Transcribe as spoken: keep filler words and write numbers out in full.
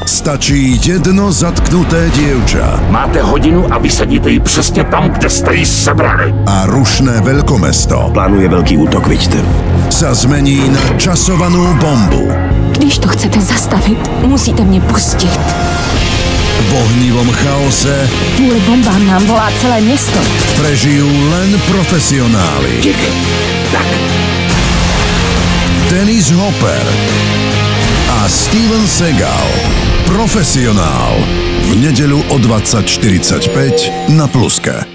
Stačí jedno zatknuté dievča. Máte hodinu a vysadíte ji přesně tam, kde jste ji sebrali. A rušné veľkomesto plánuje veľký útok, vidíte. sa zmení na časovanú bombu. Když to chcete zastavit, musíte mě pustit. V ohnivom chaose Kvůli bombám nám volá celé město. prežijú len profesionáli. Díky. Tak. Dennis Hopper a Steven Seagal. Profesionál. V nedeľu o dvadsať štyridsaťpäť na Pluske.